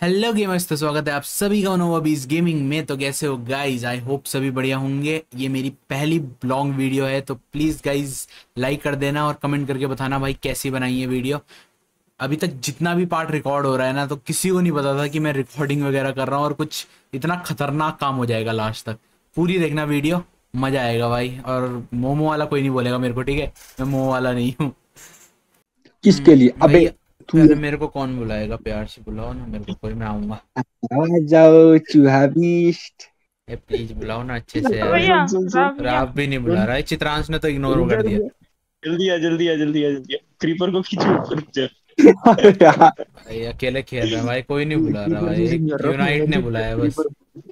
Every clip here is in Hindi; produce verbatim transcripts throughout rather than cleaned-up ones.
हेलो गेमर्स, तो स्वागत है आप सभी का नोवाबीज गेमिंग में। तो कैसे हो गाइज? आई होप सभी बढ़िया होंगे। ये मेरी पहली ब्लॉग वीडियो है, तो प्लीज़ गाइज लाइक कर देना और कमेंट करके बताना भाई कैसी बनाई है वीडियो। अभी तक जितना भी पार्ट रिकॉर्ड हो रहा है ना, तो किसी को नहीं पता था कि मैं रिकॉर्डिंग वगैरह कर रहा हूँ और कुछ इतना खतरनाक काम हो जाएगा लास्ट तक। पूरी देखना वीडियो, मज़ा आएगा भाई। और मोमो वाला कोई नहीं बोलेगा मेरे को, ठीक है? मैं मोमो वाला नहीं हूँ। किसके लिए? अबे तू अरे मेरे को कौन बुलाएगा? प्यार से बुलाओ ना मेरे को, कोई मैं आऊंगा। आ जाओ चूहा बीस्ट। ए प्लीज बुलाओ ना अच्छे से यार। भैया सुन सुन सुन राव भैया रात भी नहीं बुला रहा है, चित्रांश ने तो इग्नोर रुक जा कर रुक दिया। जा जल्दी आ जल्दी आ जल्दी आ जल्दी आ क्रीपर को खींचो ऊपर रुक जा। भाई अकेले खेल रहे हैं भाई, कोई नहीं बुला रहा क्रीपर भाई, जैसे एक नहीं कर रहा यूनाइट ने बुलाया बस।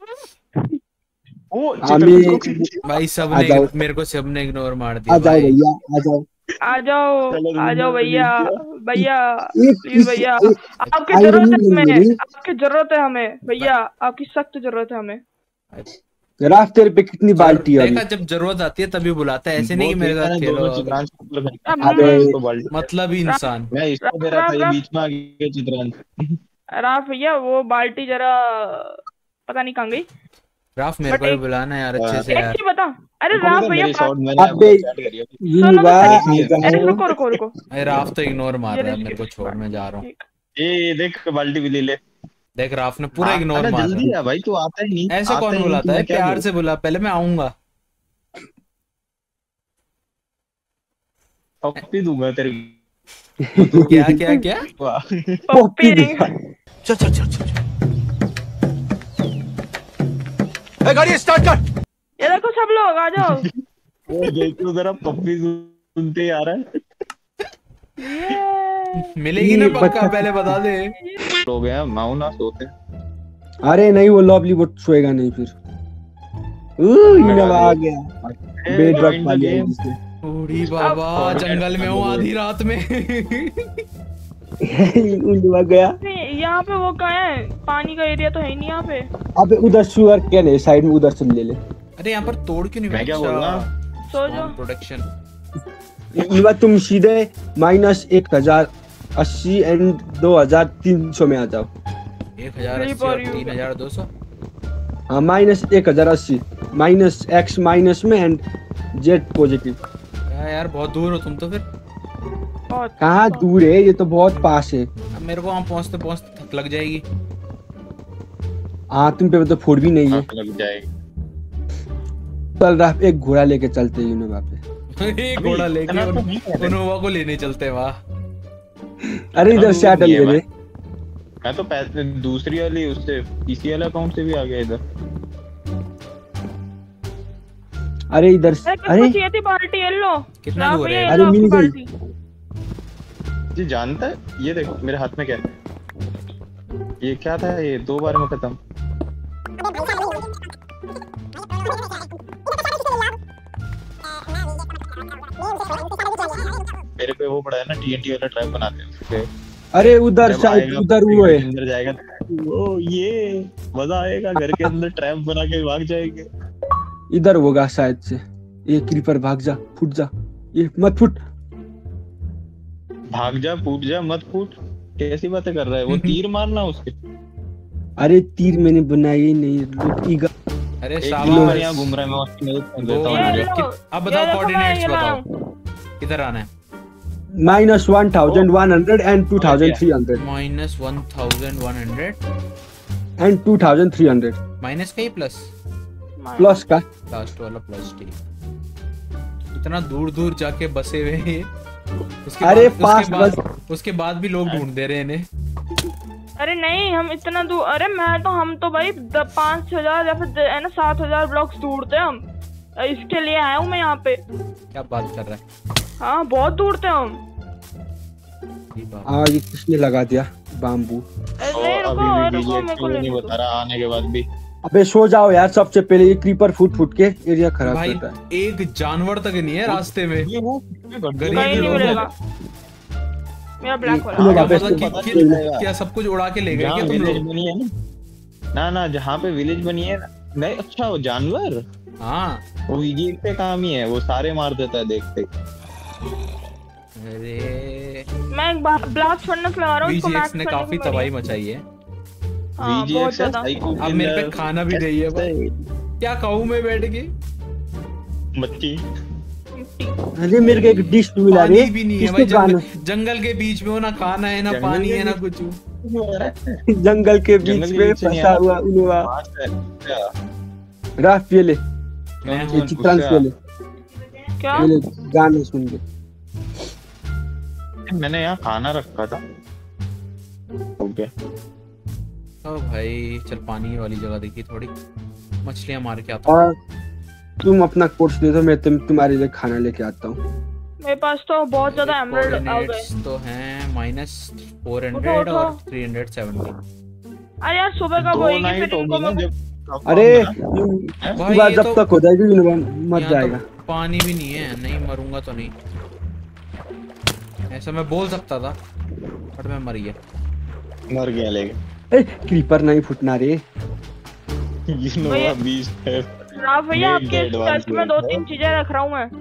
ओ हमें चित्र को खींच। भाई सब आ ने जाओ मेरे को सबने इग्नोर मार आ दिया जाओ भाई। भैया आ जाओ। आ जाओ चलो आ जाओ भैया भैया एक प्लीज इस भैया, एक आपकी जरूरत आयरनी है नहीं हमें, मेरी। आपकी जरूरत है हमें भैया, आपकी सख्त जरूरत है हमें। रात तेरे पे कितनी जर, बाल्टी है अभी? देखा, जब जरूरत आती है तभी बुलाता है, ऐसे नहीं कि मेरे साथ खेलो। दोनों चित्रांश को मतलब अब अबे मैं इसको बाल्टी मतलब ही इंसान। मैं इसको दे रहा था, ये बीच में आ गया चित्रांश। राव भैया वो बाल्टी जरा पता नहीं कहाँ गई। राफ मेरे बट को भी एक बुलाना यार अच्छे से एक यार। चीज बता, अरे रुको राव रुको, भैया मेरी बात- शॉट मैंने अबे आपको चैट करी अभी। यूनिवा सुनो आ तो सही। अरे जाओ। रुको रुको रुको अरे राफ तो इग्नोर मार ये रहा है ले मेरे को, छोड़ मैं जा रहा हूँ। ठीक। ये ये देख बाल्टी भी ले ले। देख राफ ने पूरा हाँ, इग्नोर अरे मार जल्दी रहा आ भाई, तू आता ही नहीं। है। ऐसे आता कौन ही नहीं, बुलाता तू है? मैं क्या प्यार करूं? से बुला, पहले मैं आऊंगा। पप्पी दूंगा तेरे क्या क्या क्या? को। वाह। पप्पी देंगे। चल चल चल चल गाड़ी स्टार्ट कर। ये देखो सब लोग आ जाओ। वो देखो जरा, पप्पी सुनते ही आ रहा है। ये मिलेगी ना ये पक्का? बच्चा- पहले बता दे। हो गया माऊ ना सोते। अरे नहीं, वो लवली वो सोएगा नहीं फिर। ऊ, यूनिवा आ गया। बेड रॉक पा लिया जिसने। बूढ़ी बाबा, जंगल में हूँ आधी रात में। यूनिवा गया। नहीं, यहाँ पे वो कहाँ है? पानी का एरिया तो है ही नहीं यहाँ पे। अबे उधर शुगर कैन है साइड में, उधर से ले ले। अरे यहाँ पर तोड़ क्यों नहीं? मैं क्या बोल रहा सो जाओ। प्रोटेक्शन। यूनिवा तुम सीधे माइनस एक हजार अस्सी एंड दो हजार तीन सौ में आ जाओ। एक हजार अस्सी और तीन हजार दो सौ। हाँ, माइनस एक हजार अस्सी माइनस एक्स माइनस में एंड जेड पॉजिटिव। यार बहुत दूर हो तुम तो फिर। बहुत कहाँ दूर है? ये तो बहुत पास है। अब मेरे को वहाँ पहुँचते पहुँचते थक लग जाएगी। हाँ, तुम पे तो फूड भी नहीं है। आग लग जाएगी। चल रहा, एक घोड़ा लेके चलते हैं यूनिवा पे। एक घोड़ा लेके इतना तो उन- नहीं है रे। उनोवा को लेने चलते वहाँ। अरे इधर से दूर अटल नहीं है ले ले। मैं तो पैसे दूसरी वाली उससे पीसी वाले अकाउंट से भी आ गया इधर। अरे इधर अरे से- किसको अरे चाहिए थी बाल्टी? ये लो। कितना राव दूर भैया, है? ये अरे लो आपकी मिल गई। बाल्टी। जी जानता है, ये देखो मेरे हाथ में क्या है। ये क्या था? ये दो बार में खत्म। मेरे पे वो पड़ा है ना, टीएनटी वाला ट्रैप बनाते हैं उसपे। अरे उधर जब साइड आएगा, उधर वो है। अंदर जाएगा वो, ये मजा आएगा। घर के अंदर ट्रैप बना के भाग जाएंगे। इधर होगा शायद से। ये क्रीपर भाग जा, फुट जा। ये मत फुट। भाग जा, फूट जा, मत फूट। कैसी बातें कर रहा है वो? तीर मारना उसके। अरे तीर मैंने बनाई ही नहीं। लुक ईगा। अरे एक शाबाश। किलो यहाँ घूम रहा है, मैं उसकी मदद कर देता वो- हूँ। ये मुझे। लो। अब ये बताओ देखो, मैं कोऑर्डिनेट्स ये बताओ, लाऊं। किधर आना है? Minus one thousand one hundred and two thousand three hundred minus one thousand one hundred and two thousand three hundred minus का ही प्लस? प्लस का। लास्ट वाला प्लस। ठीक, इतना दूर दूर जाके बसे हुए हैं ये। उसके अरे बाद, पास उसके बाद, बस। उसके बाद भी लोग ढूंढ दे रहे हैं इन्हें। अरे नहीं, हम इतना दूर, अरे मैं तो हम तो भाई पाँच हजार या फिर है ना सात हजार ब्लॉक्स दूर थे हम। इसके लिए आया हूँ मैं यहाँ पे। क्या बात कर रहा है? हाँ बहुत दूर थे हम। ये बात। हाँ, ये किसने लगा दिया बाम्बू? अरे तो नहीं, रुको अभी भी रुको, डीजे मेरे को नहीं लेने दो। बता रहा आने के बाद भी। अबे सो जाओ यार। सबसे पहले ये क्रीपर फुट फुट के एरिया खराब भाई करता है। एक जानवर तक नहीं है रास्ते में। ये वो गरीब कहीं नहीं लोग मिलेगा। मेरा ब्लैक हो ये- रहा लोग क्या वापस मतलब तो कि- पता कि- नहीं चलेगा। क्या सब कुछ उड़ा के ले गए जहाँ क्या तुम विलेज लोग? बनी है ना, ना ना जहाँ पे विलेज बनी है ना, नहीं अच्छा वो जानवर, हाँ। वो ये पे काम ही है, वो सारे मार देता है देखते। अरे मैं एक ब्लास्ट फर्नेस लगा रहा हूँ, इसको बीजीएक्स मैक्स ने करने काफी को तबाही मेरी- मचाई है। हाँ, बहुत ज्यादा। अब मेरे पे खाना भी नहीं है भाई, क्या खाऊं मैं बैठ के? मच्छी। अरे मेरे को एक डिश मिला रे, पानी भी नहीं है भाई, जंगल, जंगल के बीच में हो, ना खाना है ना पानी है ना कुछ। जंगल के बीच में फंसा हुआ उनवा। राफ ये ले, ये चित्रांश ये ले, क्या ये ले गाने सुन के। मैंने यहाँ खाना रखा था। हो गया। ओ भाई चल पानी वाली जगह देखी, थोड़ी मछलियां मार के आता हूँ। और तुम अपना कोर्स दे दो, मैं तुम तुम्हारे लिए खाना लेके आता हूँ। मेरे पास तो बहुत ज्यादा एमराल्ड आ गए। कोऑर्डिनेट्स तो हैं माइनस फोर हंड्रेड और थ्री हंड्रेड सेवेंटी। अरे यार सुबह का दो बोएगी नाइट फिर हो इनको गई ना मैं जब। अरे भाई सुबह ये जब तो- तक हो जाएगी यूनिवर्म मर यहाँ जाएगा। तो पानी भी नहीं है, नहीं मरूंगा तो नहीं, ऐसा मैं बोल सकता था बट मैं मर गया। मर गया लेकिन। ए क्रीपर नहीं फुटना रे। You know भैया- a beast है। हाँ भैया Made आपके the advance चेस्ट में दो है। तीन चीजें रख रहा हूँ मैं।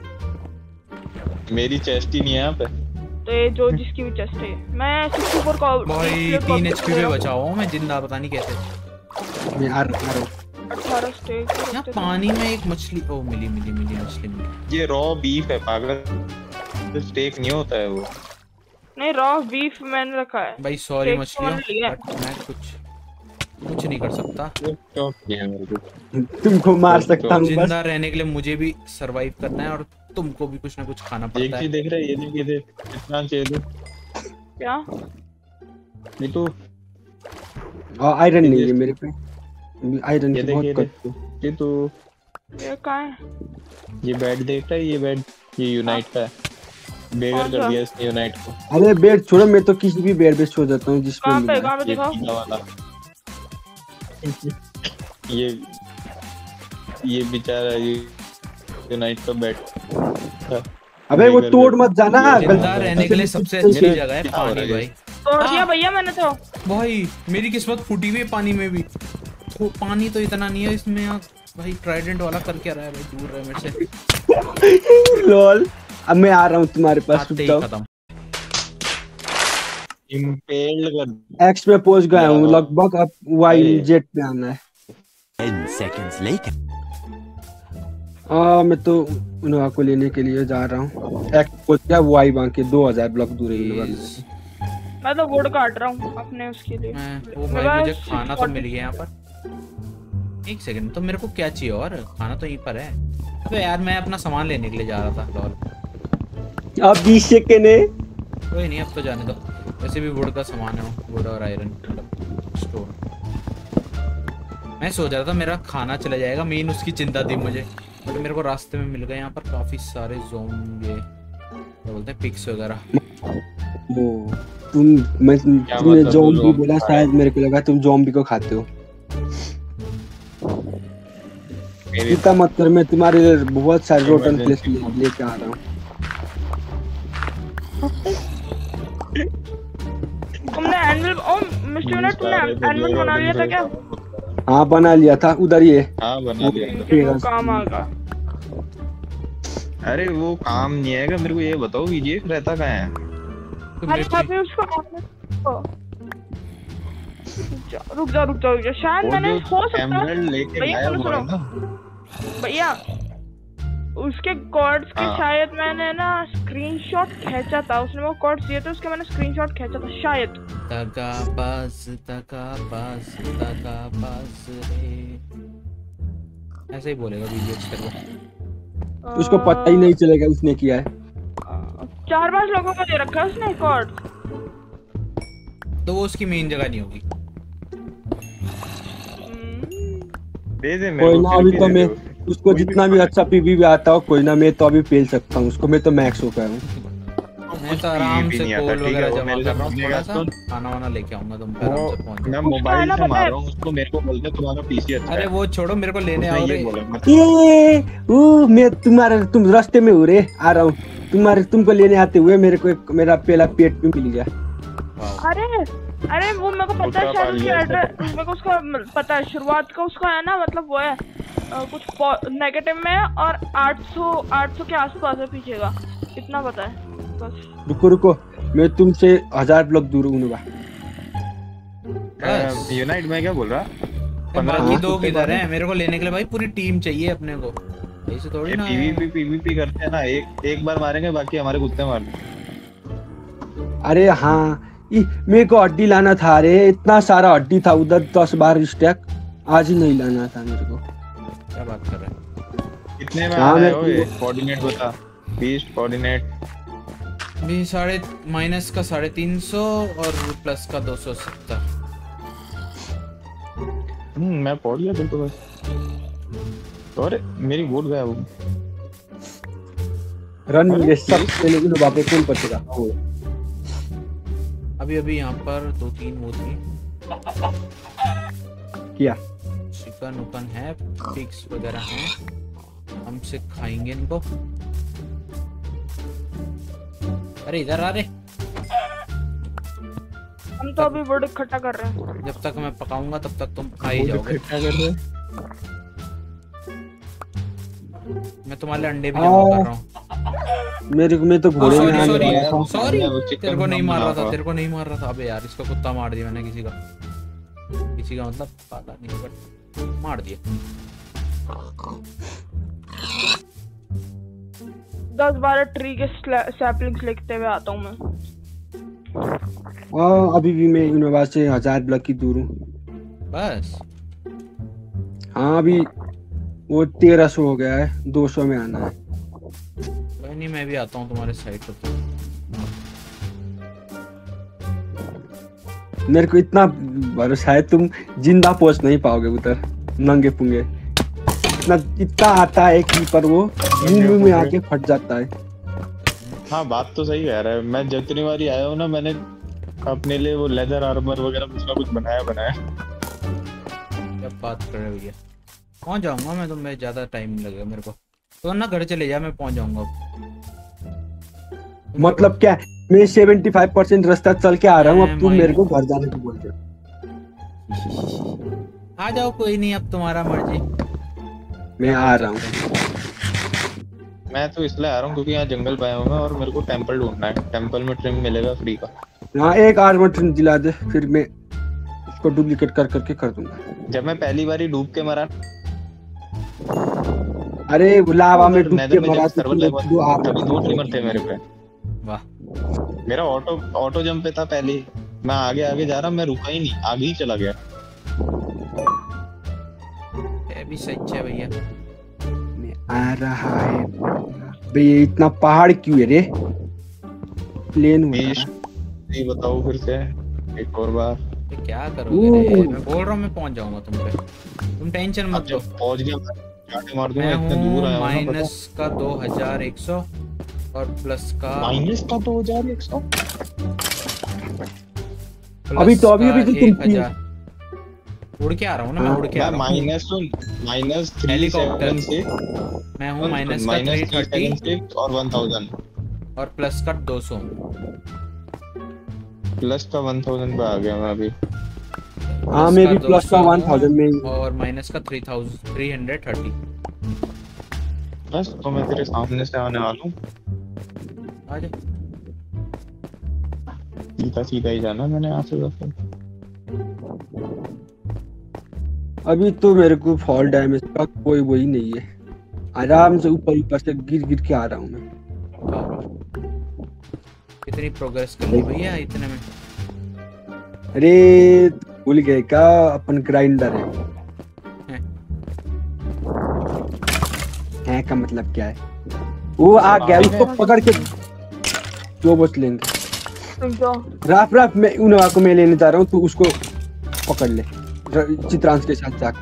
मेरी चेस्ट ही नहीं है यहाँ पे। तो ये जो जिसकी भी चेस्ट है, मैं सिक्सटी फोर का भाई तीन एचपी पे बचा हुआ हूँ मैं जिंदा, पता नहीं कैसे। मैं आ रहा हूँ। अठारह स्टेक। यहाँ पानी में एक मछली, ओ मिली मिली मिली मछली मिली। ये रॉ बीफ है पागल, तो स्टेक नहीं होता है वो। नहीं रॉ बीफ मैंने रखा है। भाई सॉरी Steak मछलियों, तो लिया। बट मैं कुछ कुछ नहीं कर सकता। क्यों किया मेरे को? तुमको मार सकता हूँ बस। जिंदा रहने के लिए मुझे भी सरवाइव करना है और तुमको भी कुछ ना कुछ खाना एक पड़ता चीज है। देख रहा है, ये देख ये देख कितना चाहिए। क्या ये तो और आयरन नहीं है मेरे पे, आयरन ये की देख बहुत ये देख कट। ये तो ये कहाँ है? ये बेड देख रहा है, ये बेड ये यूनाइट का है। बेगर कौन कर सा? दिया इसने यूनाइट को। अरे बेड छोड़ो, मैं तो किसी भी बेड पे सो जाता हूँ जिस पे कहाँ पे मिला। कहाँ पे ये दिखाओ। पीला वाला। ये ये बेचारा ये यूनाइट का बेड। अबे वो तोड़ मत जाना। जिंदा रहने के लिए सबसे अच्छी जगह है पानी भाई। तोड़ दिया भैया मैंने तो। भाई मेरी किस्मत फूटी हुई है पानी में भी। तो पानी तो इतना नहीं है इसमें यार। भाई ट्राइडेंट वाला कर क्या रहा है भाई, दूर रहे मेरे से। लॉल अब मैं आ रहा हूँ तुम्हारे पास, आते रुक ही जाओ। खत्म। इम्पेल्ड कर। एक्स में पहुंच गया हूँ लगभग, अब वाई अरे। जेट पे आना है। Ten seconds later. आ, मैं तो उनवा को लेने के लिए जा रहा हूँ। एक्स पहुंच गया, वाई बांके दो हजार ब्लॉक दूर है उनवा से। मैं तो वुड काट रहा हूँ अपने उसके लिए। मैं वो मेरे भाई मुझे पास खाना तो forty मिल गया यहाँ पर। एक सेकंड, तो मेरे को क्या चाहिए और खाना तो यहीं पर है। अबे यार मैं अपना सामान लेने के लिए जा रहा था लॉल। अब बीस सेकेंड है। कोई नहीं अब तो जाने दो, वैसे भी वुड का सामान है, वुड और आयरन मतलब स्टोन। मैं सोच रहा था मेरा खाना चला जाएगा, मेन उसकी चिंता थी मुझे, बट मेरे को रास्ते में मिल गए यहाँ पर काफी सारे ज़ोंबी, क्या बोलते हैं, पिग्स वगैरह। वो तुम मैं तुमने मतलब ज़ॉम्बी zombie बोला, शायद मेरे को लगा तुम ज़ॉम्बी को खाते हो। मेरी चिंता मत कर, मैं तुम्हारे लिए बहुत सारे रोटन प्लेस लेके आ रहा हूँ। तुमने एनिमल ओ मिस्टर यूनिट तुमने एनिमल बना लिया था क्या? हाँ बना लिया था, उधर ही है। हाँ बना लिया। मुझे वो काम आएगा। अरे वो काम नहीं आएगा, मेरे को ये बताओ ये रहता कहाँ है? तो अरे मेरे अभी उसको ओ। रुक जा रुक जा रुक जा रुक जा, शायद वो मैंने जो हो सकता है एमराल्ड लेके भैया, आया सुनो, हुआ है सुनो। ना। भैया उसके कॉर्ड्स के हाँ। शायद मैंने ना स्क्रीनशॉट खींचा था, उसने वो कॉर्ड्स दिए थे, उसके मैंने स्क्रीनशॉट खींचा था शायद। तका बस तका बस तका बस रे, ऐसे ही बोलेगा वीडियो तेरे को। उसको पता ही नहीं चलेगा उसने किया है। चार पांच लोगों को दे रखा है उसने कॉर्ड। तो वो उसकी मेन जगह नहीं होगी। दे दे मेरे कोई को, ना, फिर अभी भी तो दे मैं दे। उसको जितना भी अच्छा पीवी भी आता हो, कोई ना, मैं तो अभी पेल सकता हूँ उसको। मैं तो मैक्स हो गया हूँ। मैं तो आराम भी से नहीं आता, कोल ठीक है, वगैरह वो जमा मेरे कर से रहा हूँ, पूछेगा थोड़ा सा तो- खाना वाना लेके आऊंगा, तुम पे आराम से पहुंच वो जाओ। मैं मोबाइल उसका से है ना, मार पता रहा हूँ उसको, मेरे को बोलते तुम्हारा पीसी अच्छा अरे है। वो छोड़ो, मेरे को लेने उसने आओ ये रे। बोला मत। ये ओ, मैं तुम्हारे तुम रास्ते में हो रे, आ रहा हूँ तुम्हारे तुमको लेने आते हुए। मेरे को एक मेरा पहला पेट भी मिल गया। वाह। अरे अरे वो मेरे को पता है, दूसरा शायद पा उसकी लिया एड्रेस मेरे को उसका पता है, शुरुआत का उसका है ना, मतलब वो है अ, कुछ नेगेटिव में है और आठ सौ आठ सौ के आसपास है पीछे का, इतना पता है बस। रुको रुको, मैं तुमसे हजार ब्लॉक दूर हूँ। बस यूनाइट में क्या बोल रहा? बाकी हाँ, दो तो किधर हैं? मेरे को लेने के लिए भाई पूरी टीम चाहिए अपने को, ऐसे थोड़ी ये ना है। पीवीपी पीवीपी करते हैं ना, एक एक बार मारेंगे बाकी हमारे कुत्ते मार देंगे। अरे हाँ, इ- मेरे को हड्डी लाना था रे, इतना सारा हड्डी था उधर, दस बार स्टैक। आज ही नहीं लाना था मेरे को। क्या बात कर रहे हैं? कितने में हाँ, आ रहा है? मेरे ओए को- कोऑर्डिनेट बता, बीस कोऑर्डिनेट। भी साढ़े माइनस का साढ़े तीन सौ और प्लस का दो सौ सत्तर। हम्म मैं पहुंच गया बिल्कुल बस। अरे मेरी वोट गया वो। रन में सब पहले इन बापे कौन बचेगा? वो अभी अभी यहाँ पर दो तीन वो थी, क्या? चिकन उकन है, पिग्स वगैरह हैं, हमसे खाएंगे इनको। अरे इधर आ रे, हम तो अभी बर्ड इकट्ठा कर रहे हैं। जब तक मैं पकाऊंगा तब तक तुम खा ही जाओगे। क्या कर रहे हैं? मैं तुम्हारे लिए अंडे भी जमा कर रहा हूँ। मेरे को मैं तो घोड़े में सॉरी आने सॉरी वाला था। सॉरी, वो चिकन तेरे को नहीं हम मार रहा था, बना तेरे को नहीं मार रहा था। अबे यार इसका कुत्ता मार दिया मैंने, किसी का किसी का मतलब पता नहीं, बट मार दिया। दस बारह ट्री के सैपलिंग्स लिखते हुए आता हूँ मैं। हाँ, अभी भी मैं यूनिवर्स से हजार ब्लॉक की दूर हूँ। बस हाँ, अभी वो तेरह सौ हो गया है, दो सौ में आना है। कोई नहीं, मैं भी आता हूँ तुम्हारे साइड पर। तो मेरे को इतना भरोसा है तुम जिंदा पहुंच नहीं पाओगे उधर, नंगे पुंगे। इतना इतना आता है कि पर वो मुंह में आके फट जाता है। हाँ बात तो सही कह रहा है। मैं जितनी बार आया हूँ ना, मैंने अपने लिए वो लेदर आर्मर वगैरह कुछ ना कुछ बनाया बनाया। क्या बात कर रहे हो भैया? पहुंच जाऊंगा मैं, तो मैं ज्यादा टाइम नहीं लगेगा मेरे को। तो ना घर चले जा, मैं पहुंच जाऊंगा। मतलब क्या, मैं पचहत्तर परसेंट रास्ता चल के आ रहा हूँ, अब तुम मैं- मेरे को घर जाने को बोल रहे हो। आ जाओ, कोई नहीं, अब तुम्हारा मर्जी। मैं आ रहा हूँ। मैं तो इसलिए आ रहा हूँ क्योंकि यहाँ जंगल पाया हूँ मैं, और मेरे को टेंपल ढूंढना है। टेंपल में ट्रिम मिलेगा फ्री का। हाँ, एक आर्मर ट्रिम दिला दे, फिर मैं उसको डुप्लीकेट कर करके कर दूंगा। जब मैं पहली बार ही डूब के मरा, अरे लावा में डूब नेदर के में मरा जब तो सर्वर तुम लेवल दो आर्मर तभी दो ट्रिमर थे मेरे पे। वाह, मेरा ऑटो ऑटो जंप पे था पहले ही। मैं आगे आगे जा रहा, मैं रुका ही नहीं, आगे ही चला गया। ये भी सच है भैया। में आ रहा है बे। ये इतना पहाड़ क्यों है रे? प्लेन हो बीस रहा है। नहीं बताओ फिर से एक और बार। तो क्या करोगे रे? मैं बोल रहा हूँ मैं पहुंच जाऊंगा तुम पे, तुम टेंशन अब मत लो। जब पहुंच गया मैं चाटे मार दूंगा। मैं इतने दूर हूँ आया हूँ ना, माइनस का दो हजार एक सौ और प्लस का पता। माइनस का दो हजार एक सौ। प्लस अभी तो- अभी- अभी तो का तुम एक हजार। उड़ के आ रहा हूँ ना मैं, उड़ के आ मैं रहा हूँ। माइनस तो माइनस थ्री हेलीकॉप्टर। सेवन से मैं हूँ माइनस का minus three three seven thirty six और वन थाउजेंड और प्लस का दो सौ। प्लस का वन थाउजेंड पे आ गया मैं अभी। हाँ, मैं भी प्लस का वन थाउजेंड में ही- और माइनस का three thousand three hundred thirty. बस तो मैं तेरे सामने से आने वाला हूँ। आ जा। सीधा सीधा ही जाना मैंने यहाँ से बस। अभी तो मेरे को फॉल डैमेज का कोई वही नहीं है। आराम से ऊपर ऊपर से गिर गिर के आ रहा हूँ मैं। कितनी प्रोग्रेस कर ली भैया इतने में? अरे भूल गए क्या, अपन ग्राइंडर है। हैं। है का मतलब क्या है? वो आ गया, उसको पकड़ के जो बच लेंगे। तुम जाओ। राफ राफ मैं उन को मैं लेने जा रहा हूँ, तू उसको पकड़ ले र- चित्रांश के साथ जाके।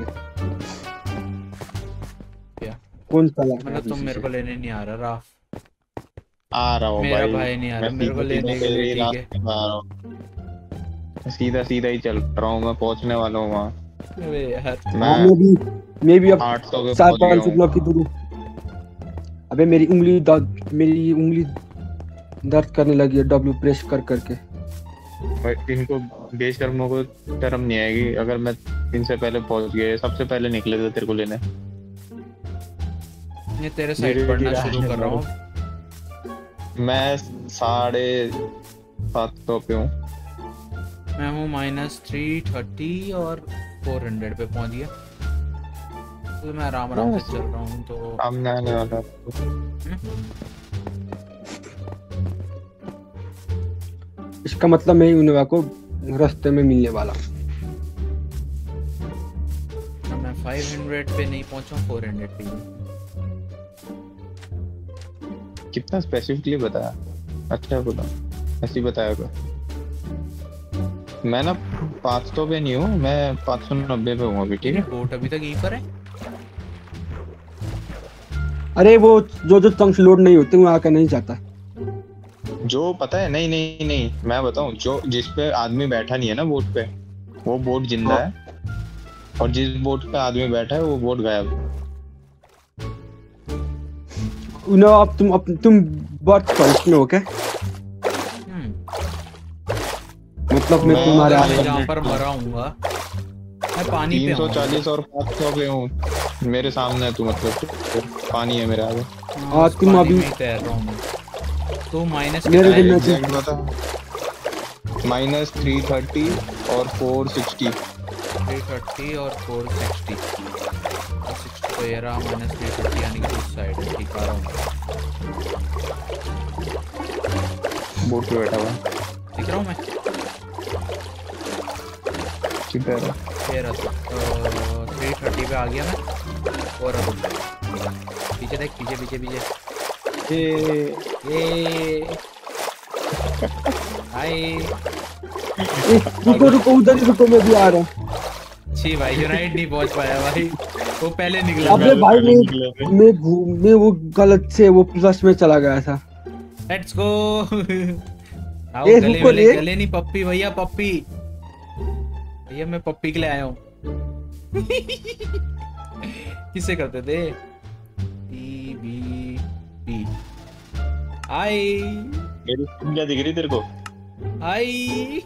क्या कौन सा मतलब तुम मेरे को लेने नहीं आ रहा राफ? आ रहा हूँ मेरा भाई। भाई नहीं आ रहा मैं मेरे को सीधा लेने के सीधा लिए, तेरे ठीक है। रास्ते पे आ रहा हूँ। सीधा सीधा ही चल रहा हूँ, मैं पहुँचने वाला हूँ वहाँ। अबे यार मैं मैं भी मैं भी अब आठ सौ पे सात पहुँच पाँच गया सौ हूँ। ब्लॉक की दूर हूँ। अबे मेरी उंगली दर्द मेरी उंगली दर्द करने लगी है डब्ल्यू प्रेस कर करके। भाई, इनको बेशर्मों को शर्म नहीं आएगी अगर मैं इनसे पहले पहुंच गया। सबसे पहले निकले थे तेरे को लेने। मैं तेरे धीरे साइड पढ़ना धीरे शुरू आगे कर रहा हूँ। मैं साढ़े सात सौ पे हूँ। मैं हूँ माइनस थ्री थर्टी और फोर हंड्रेड पे पहुंच गया। तो मैं आराम आराम से चल रहा हूँ तो सामने आने वाला। इसका मतलब मैं उनवा को रास्ते में मिलने वाला हूँ। मैं फाइव हंड्रेड पे नहीं पहुंचा, फोर हंड्रेड पे हूँ। कितना स्पेसिफिकली बताया? अच्छा बोला, ऐसे ही बताया होगा। मैं ना पाँच सौ पे नहीं हूँ, मैं पाँच सौ नब्बे पे हूँ अभी। ठीक है, बोट अभी तक यहीं पर है। अरे वो जो जो चंक्स लोड नहीं होते वो आकर नहीं जाता। जो पता है, नहीं नहीं नहीं मैं बताऊं, जो जिस पे आदमी बैठा नहीं है ना बोट पे, वो बोट जिंदा है, और जिस बोट पे आदमी बैठा है वो बोट गायब। उन्हें अब तुम अब तुम बर्थ फर्स्ट में हो क्या? हम्म, मतलब मैं मैं तुम्हारे मैं आगे जहाँ पर मरा हूँगा मैं पानी पे तीन सौ हूँ। चालीस और पाँच सौ पे हूँ, मेरे सामने है तू, मतलब तो पानी है मेरे आगे। हाँ, आज उस तुम पानी अभी- में ही तैर रहा हूँ मैं। तो माइनस मेरे कितना दिन है? में- एग्जैक्ट बता। माइनस थ्री थर्टी और फोर सिक्सटी। थ्री थर्टी और फोर सिक्सटी। सिक्सटी तो ये रहा, माइनस थ्री थर्टी यानी कि उस साइड है। ठीक आ रहा हूँ, बोट पे बैठा हुआ दिख रहा हूँ मैं। किधर है? ये रहा तो थ्री थर्टी पे आ गया मैं। और अब पीछे देख, पीछे पीछे पीछे। ए, ये हाय। ए, रुको रुको उधर ही रुको, मैं भी आ रहा हूँ। छी भाई, यूनाइट नहीं पहुंच पाया भाई, वो पहले निकला। अबे भाई मैं मैं घूम मैं वो गलत से वो प्लस में चला गया था। Let's go. आओ ए, गले रुको मिले, रे। गले नहीं पप्पी भैया, पप्पी भैया, मैं पप्पी के लिए आया हूँ। किससे करते थे? टी बी पी आई मेरी स्किन क्या दिख रही तेरे को? आई।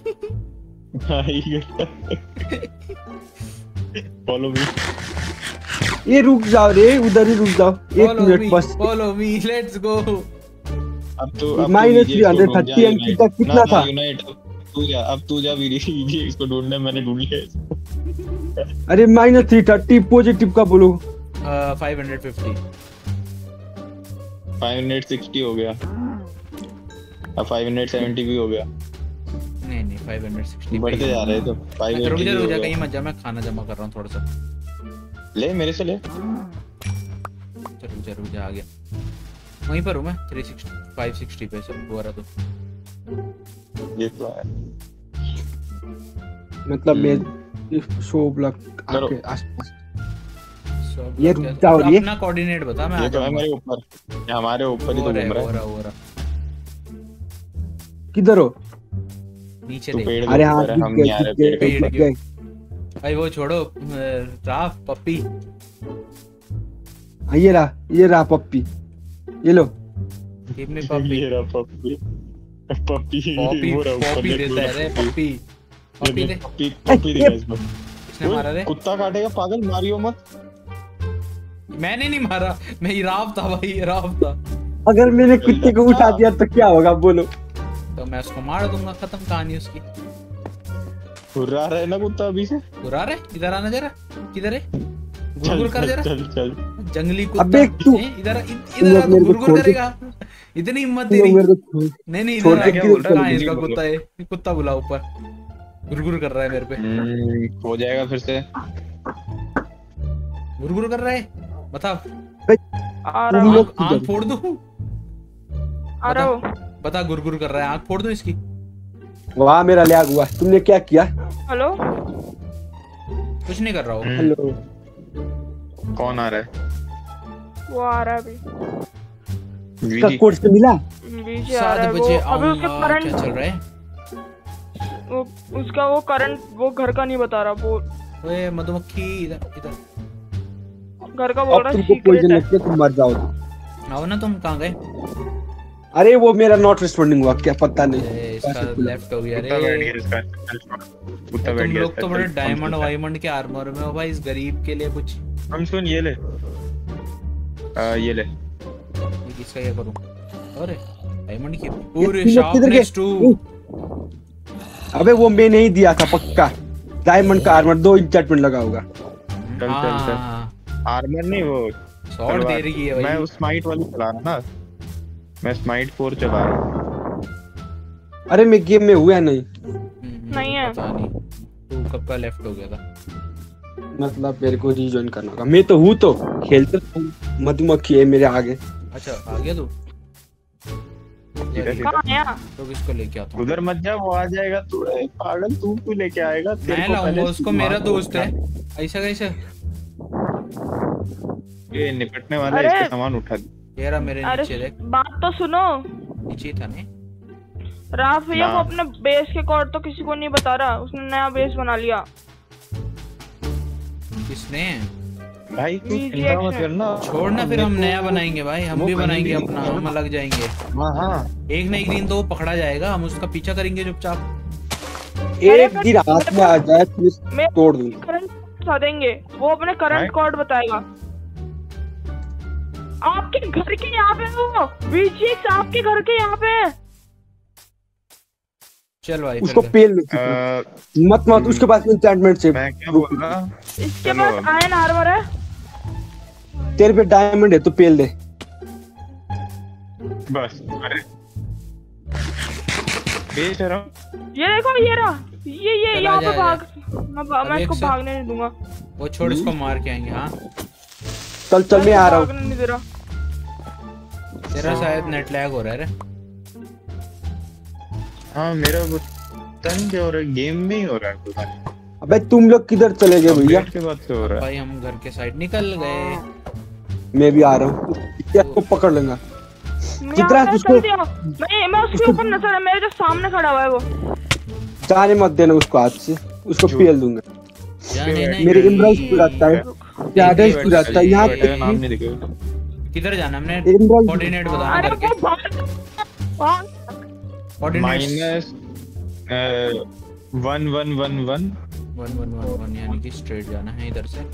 Follow me. ये रुक जाओ रे, उधर ही रुक जाओ एक फॉलो मिनट मी, बस। Follow me, let's go. अब तो अब माइनस तू थ्री हंड्रेड थर्टी एम की तक कितना था? यूनाइट तू जा, अब तू जा वीडियो इसको ढूंढने, मैंने ढूंढ लिया इसको। अरे माइनस थ्री थर्टी पॉजिटिव का बोलो। Five hundred fifty. Five hundred sixty हो गया, अब फाइव हंड्रेड सेवेंटी भी हो गया। नहीं नहीं, फाइव हंड्रेड सिक्सटी बढ़ते जा रहे हैं तो फाइव रुक हंड्रेड जा, रुक हो जा, गया। कहीं मत जा, मैं खाना जमा कर रहा हूँ थोड़ा सा। ले मेरे से ले। चल, रुक जा रुक जा, आ गया। वहीं पर हूँ मैं, थ्री सिक्सटी फाइव सिक्सटी पे सब हो रहा। तो ये तो है। मतलब मैं सौ ब्लॉक करो। आके आसपास। सब ये लोग रुक क्या- जाओ तो ये। अपना कोऑर्डिनेट बता, मैं आ ये तो है जाऊंगा। मेरे ऊपर, ये हमारे ऊपर ही हो तो रहा है, घूम रहा हो है। रहा हो रहा। किधर हो? नीचे तू देख पेड़ के अरे हाँ ऊपर है, दिख हम गए नहीं आ रहे दिख गए पेड़ के पेड़ दिख के गए। भाई, वो छोड़ो। अ, राफ पप्पी। हाँ, ये रहा ये रहा पप्पी, ये लो। गिव मी ऊपर। पप्पी। ये रहा पप्पी। पप्पी पॉपी वो रहा ऊपर, पॉपी देख देता है रे, पप्पी। पप्पी ये पप्पी दे। देख, पप्पी पप्पी दिखा इसको। किसने मारा रे? कुत्ता काटेगा पागल, मारियो मत। मैंने नहीं मारा, मैं ही राफ था भाई, राफ था। अगर मैंने कुत्ते को उठा दिया तो क्या होगा बोलो? तो मैं उसको मार दूंगा, खत्म कहानी उसकी। हुर्रा रहा है ना कुत्ता अभी से। बुरा रे, इधर आना जरा। किधर है? चल गुरगुर कर चल जरा। चल चल। जंगली कुत्ता। अबे तू- हैं? इधर इ- तुम इधर आ, लोग तू मेरे को गुरगुर छोड़ के- करेगा। इतनी हिम्मत तुम लोग तेरी। मेरे को छोड़- नहीं नहीं, छोड़ इधर आ, के क्या क्यों बोल रहा है? कहाँ है चले इसका गए? कुत्ता है? ये कुत्ता बुला ऊपर। गुरगुर कर रहा है मेरे पे। हम्म, हो जाएगा फिर से। गुरगुर कर रहा है, बता। आ तुम रहा हूँ लोग आँख आँख फोड़ दूं? आ रहा हूँ। बता, गुरगुर कर रहा है, आँख फोड़ दूं इसकी? वाह मेरा लैग हुआ। तुमने क्या किया? हेलो। कुछ नहीं कर रहा हूँ। हेलो। कौन आ रहा है? वो आ रहा है अभी, इसका वीजी। कोड से मिला? बीजे आ रहा सात है वो। बजे अभी उसके आऊंगा। क्या करंट चल रहा है? वो उसका वो करंट वो घर का नहीं बता रहा, वो ओए मधुमक्खी, इधर इधर घर का बोल अब रहा है तुमको पोइजन सीक्रेट है। लग के तुम मर जाओ। आओ ना, तुम कहाँ गए? अरे वो मेरा नॉट रिस्पॉन्डिंग हुआ, क्या पता नहीं। ए, इसका लेफ्ट हो गया कुत्ता बैठ रे। गया इसका। कुत्ता बैठ तुम गया लोग इसका। तो बड़े चल, डायमंड हम वायमंड के आर्मर में हो भाई, इस गरीब के लिए कुछ। हम सुन, ये ले। आ, ये ले। ये किसका क्या करूं? अरे डायमंड की ये पूरे तीनों किधर गए? Sharpness two. अबे वो मैंने ही दिया था पक्का। डायमंड का आर्मर दो इंचमेंट लगा होगा। चल चल हाँ चल। आर्मर नहीं वो शॉर्ट दे रही है मैं भाई। उस स्माइट वाली चला रहा ना, मैं स्माइट फोर चला रहा हूँ। अरे मैं गेम में हुआ नहीं, हम्म, नहीं है। पता नहीं तू कब का लेफ्ट हो गया था। मतलब मेरे को रीजॉइन करना होगा। मैं तो हूँ तो खेलते तो मधुमक्खी है मेरे आगे। अच्छा आ गया तू। सीधा सीधा। कहाँ आया? तो किसको लेके आता हूँ? उधर मत जा, वो आ जाएगा। तू ए, पागल, तू क्यों लेके आएगा? तेरे मैं को लाऊंगा पहले उसको, मेरा दोस्त है। ऐसा कैसे? ये निपटने वाला अरे! इसके सामान उठा दे। ये रहा मेरे अरे नीचे देख। बात तो सुनो। नीचे ही था नहीं? राफ भैया ना। वो अपने बेस के कोड तो किसी को नहीं बता रहा, उसने नया बेस बना लिया। किसने? भाई तू V G X चिंता मत है। करना। छोड़ना, फिर हम नया बनाएंगे भाई। हम वो भी कहीं बनाएंगे भी अपना, नहीं हम अलग जाएंगे। हाँ हाँ एक ना एक दिन तो वो पकड़ा जाएगा, हम उसका पीछा करेंगे चुपचाप। एक दिन हाथ में आ जाए फिर मैं तोड़ दूँ। करंट बता देंगे, वो अपने करंट Right. कोड बताएगा। आपके घर के यहाँ पे वो V G X आपके घर के यहाँ पे। चल भाई उसको फिर पेल में अ, मत मत उसके पास इंचमेंट से मैं क्या बोल रहा? इसके चलो पास अब। आयरन आर्मर है। तेरे पे डायमंड है तो पेल दे। बस अरे बेच रहा हूँ। ये देखो ये रहा, ये ये चला यहाँ जा, पे जा। भाग। मैं भा- मैं अब इसको एक से- भागने नहीं दूंगा। वो छोड़, इसको मार के आएंगे। हाँ चल चल मैं आ रहा हूँ। भागने नहीं दे रहा। तेरा शायद नेट लैग हो रहा है रे। हाँ मेरा वो पता नहीं क्या हो रहा है, गेम में ही हो रहा है पता नहीं। अबे तुम लोग किधर चले गए भैया? अपडेट के बाद से हो रहा है। भाई हम घर के साइड निकल गए। मैं भी आ रहा हूँ, इसको पकड़ लूंगा। मैं कितना यहाँ पे उसको- चल दिया। मैं मैं उसके ऊपर नजर है, मेरे जो सामने खड़ा हुआ है वो। जाने मत देना उसको हाथ से, उसको जो- पेल दूंगा। जाने नहीं। मेरे इमरान को रहता है, ज्यादा ही रहता है यहाँ बैठा है, नाम पे। नहीं दिखेगा। किधर जाना हमने? इमरान कोऑर्डिनेट बताना अरे घर के। वो भाग भाग। Coordinate minus one one one one. One one one one यानी कि स्ट्रेट जाना है इधर से।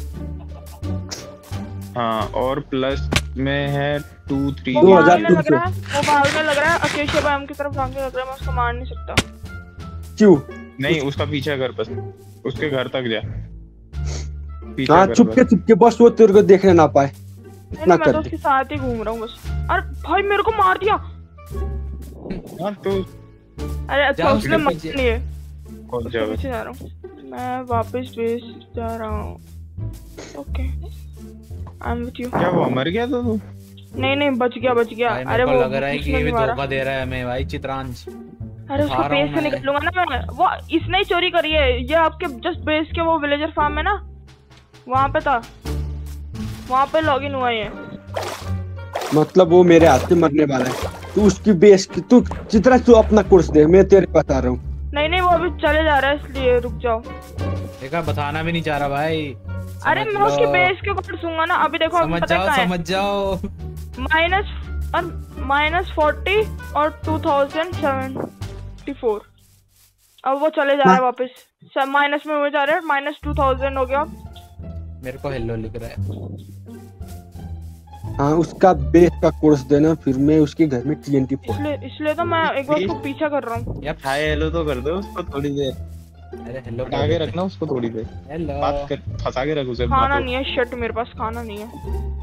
हाँ और प्लस में है टू थ्री। वो दो हजार भागने तीन लग सौ। रहा है, वो भागने लग रहा है। अकेशा बैम की तरफ भागने लग रहा है, मैं उसको मार नहीं सकता। क्यों? नहीं उसका पीछा कर, बस उसके घर तक जा। पीछा हाँ कर चुपके बस। चुपके बस वो तेरे को देखने ना पाए, नहीं, इतना मैं तो कर उसके साथ ही घूम रहा हूँ बस। अरे भाई मेरे को मार दिया। हाँ तो अरे अच्छा जाओ उसने उसके मार पीछे। लिए। कौन उसके जाओ? पीछे जा रहा हूँ मैं, वापस बेस जा रहा हूँ। Okay I am with you. क्या वो मर गया था तू? नहीं नहीं बच गया बच गया। भाई अरे मेरे को वो लग रहा है कि उसने ये भी नहीं मारा। धोखा दे रहा है हमें भाई चित्रांश। अरे उसको खा रहा हूँ बेस से मैं। निकलूंगा ना मैं। वो इसने ही चोरी करी है। ये आपके जस्ट बेस के वो विलेजर फार्म है ना, वहाँ पे था, वहाँ पे लॉगिन हुआ ये। मतलब वो मेरे हाथ से मरने वाला है। तू उसकी बेस की तू जितना तू अपना कोर्स दे, मैं तेरे को बता रहा हूँ। नहीं नहीं वो अभी चले जा रहा है, इसलिए रुक जाओ। देखा बताना भी नहीं चाह रहा भाई। अरे समझ मैं उसकी लो। बेस के ऊपर दूंगा ना। अभी देखो अभी समझ पता है जाओ कहाँ है? समझ जाओ। माइनस और माइनस फोर्टी और टू थाउजेंड सेवेंटी फोर। अब वो चले जा रहा है वापस। माइनस में हो जा रहा है, माइनस टू थाउजेंड हो गया। मेरे को हेलो लिख रहा है। हाँ उसका बेस का कोर्स देना, फिर मैं उसके घर में टीएनटी फोड़। इसलिए इसलिए तो मैं एक बार उसको पीछा कर रहा हूँ। यप। हाय हेलो तो कर दो उसको थोड़ी देर। अरे हेलो हटा के रखना उसको थोड़ी देर। हेलो। बात कर, फंसा के रख उसे। खाना बातों- नहीं है, शट मेरे पास खाना नहीं है।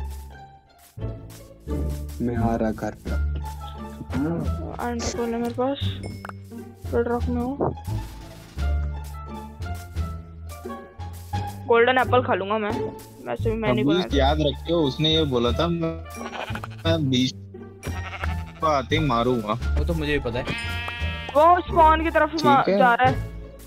मैं आ रहा घर पे। एंड है मेरे पास, बेड रॉक में हूँ। गोल्डन एप्पल खा लूंगा मैं, वैसे भी मैं नहीं बीस बनाया। याद रखियो, उसने ये बोला था मैं मैं बीस को आते ही मारूंगा। वो तो मुझे भी पता है। वो स्पॉन की तरफ ठीक मा- है। जा रहा है।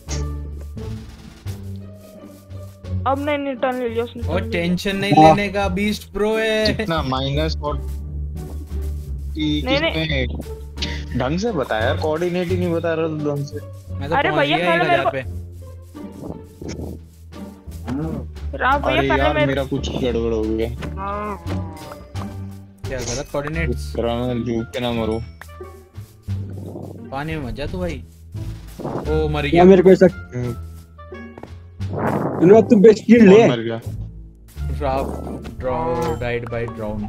अब नहीं नहीं टर्न ले लिया उसने। और turn ले लिया। टेंशन नहीं हाँ। लेने का, बीस्ट प्रो है। कितना माइनस और नहीं, किसने ढंग से बताया? कोऑर्डिनेट ही नहीं बता रहा था ढंग से। मैं तो अरे पहुंच भैया, गया एक पहले हजार मेरे पे। राव भैया अरे पहले यार मेरे मेरा कुछ गड़बड़ हो गया। क्या गलत कोऑर्डिनेट्स? मैं डूब के ना मरूं। पानी में मत जा तू भाई। ओ मर क्या गया। मेरे को ऐसा इन्होंने तू बेस की ले। कौन मर गया? Ruff draw died by drown.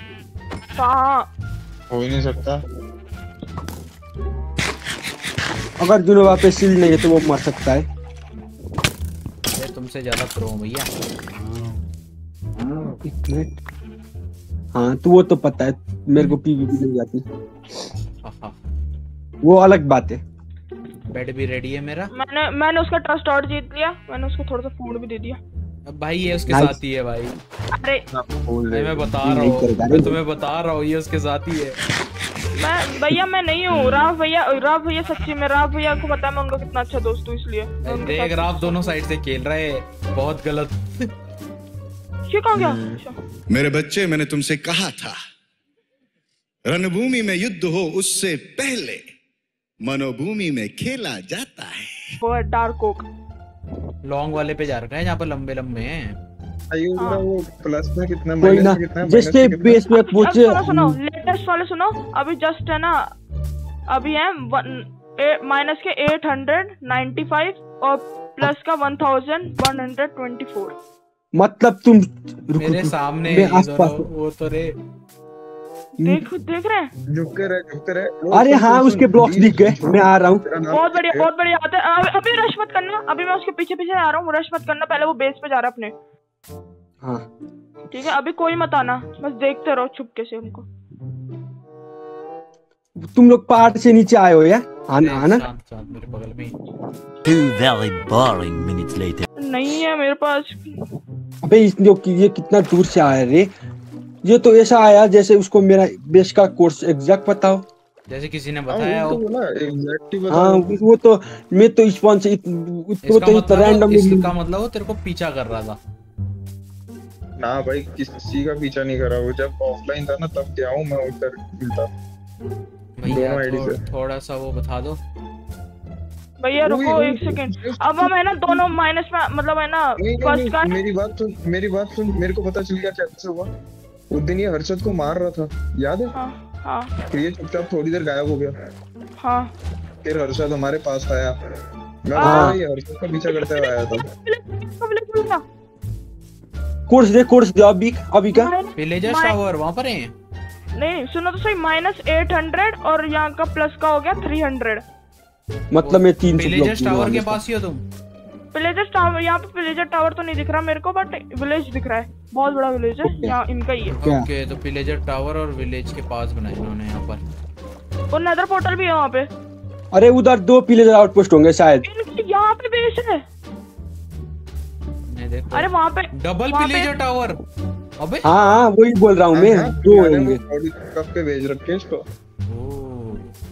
कहाँ? हो ही नहीं सकता। अगर जुनोवा पे शील्ड नहीं है तो वो मर सकता है। ये तुमसे ज्यादा प्रो हूं भैया। एक मिनट। हाँ तो वो तो पता है मेरे को पीवीपी नहीं जाती, हाहा, वो अलग बात है। बेड भी रेडी है मेरा। मैंने मैंने उसका ट्रस्ट और जीत लिया, मैंने उसको थोड़ा सा फूड भी दे दिया। अब भाई ये उसके Nice. साथ ही है भाई। अरे मैं मैं बता रहा नहीं करेगा हूँ, रे। मैं तुम्हें बता रहा हूँ ये उसके साथ ही है। मैं भैया मैं नहीं हूँ राव भैया, राव भैया सच्ची में, राव भैया को पता है मैं उनका कितना अच्छा दोस्त हूँ, इसलिए मैं उनके देख साथ- रहा आप दोनों साइड से खेल रहे हैं, बहुत गलत। ये कहाँ गया? अच्छा। मेरे बच्चे, मैंने तुमसे कहा था रणभूमि में युद्ध हो उससे पहले मनोभूमि में खेला जाता है। वो है डार्क ओक। लॉन्ग वाले पे जा रखा है जहाँ पर लंबे लंबे हैं। आयु हाँ। वो प्लस में कितना कोई माइनस ना, में कितना जैसे माइनस में बेस में अब पूछे सुनो सुनो लेटेस्ट वाले सुनो, अभी जस्ट है ना, अभी है माइनस के एट हंड्रेड नाइन्टी फाइव और प्लस का one thousand one hundred twenty four. मतलब तुम रुको, मेरे रुको, सामने मैं ये आसपास दोनों, वो तो रे देख देख रहे हैं? झुकते रहे झुकते रहे। अरे हाँ उसके ब्लॉक्स दिख गए, मैं आ रहा हूँ। तेरा नाम बहुत बढ़िया क्या है? बहुत बढ़िया आते हैं। अभी- अभी रश मत करना, अभी मैं उसके पीछे पीछे आ रहा हूँ, रश मत करना, पहले वो बेस पे जा रहा है अपने। हाँ ठीक है अभी कोई मत आना, बस देखते रहो चुपके से उनको। तुम लोग पहाड़ से नीचे आए हो या? हाँ ना, हाँ ना। शांत शांत मेरे बगल में ही। Two very boring minutes later. नहीं है मेरे पास। अबे इस लोग की ये कितना दूर से आया रे, ये तो ऐसा आया जैसे उसको मेरा बेस का कोर्स एग्जैक्ट पता हो। जैसे किसी ने हाँ, बताया वही हो। तो बोला, exact ही बता हाँ रहा हूँ। वो तो मैं तो स्पॉन से इत, वो इसका तो मतलब रैंडम इसका मतलब वो तेरे को पीछा कर रहा था। ना भाई किसी का पीछा नहीं करा, वो जब ऑफलाइन था ना तब गया हूँ मैं उधर मिलता। भैया दोनों आईडी थो, से। थोड़ा सा वो बता दो। भैया रुको वही- एक वही- सेकंड, अब हम है ना दोनों माइनस में, मतलब है ना नहीं, नहीं, फर्स्ट का नहीं, मेरी बात सुन मेरी बात सुन मेरे को पता चल गया कैसे हुआ। उस दिन ये हर्षद को मार रहा था, याद है? हाँ हाँ फिर ये चुपचाप थोड़ी देर गायब हो गया, हाँ। फिर हर्षद हमारे पास आया, मैं हाँ। बता रहा, ये हर्षद का पीछा करते हुए आया था। कोर्स दे, कोर्स दे अभी अभी का। विलेजर्स माइ- टावर वहाँ पर है। नहीं सुनो तो सही, माइनस एट हंड्रेड और यहाँ का प्लस का हो गया थ्री हंड्रेड। मतलब मैं तीन सौ विलेजर्स टावर के पास ही हो तुम। विलेजर टावर, यहाँ पे विलेजर टावर तो नहीं दिख रहा मेरे को, बट विलेज दिख रहा है, बहुत बड़ा विलेज है यहाँ, इनका ही है। क्या? ओके तो विलेजर टावर और विलेज के पास बनाया इन्होंने यहाँ पर। और नेदर पोर्टल भी है वहाँ पे। अरे उधर दो पिलर आउटपोस्ट होंगे शायद। इनकी यहाँ पे बेस है। नहीं देखो। अरे वहाँ पे डबल वहाँ पे- विलेजर टावर। अबे हाँ हाँ वही बोल रहा हूँ मैं, हाँ, दो याद है, होंगे। वो थोड़ी कप पे भेज रखे इसको। ओह।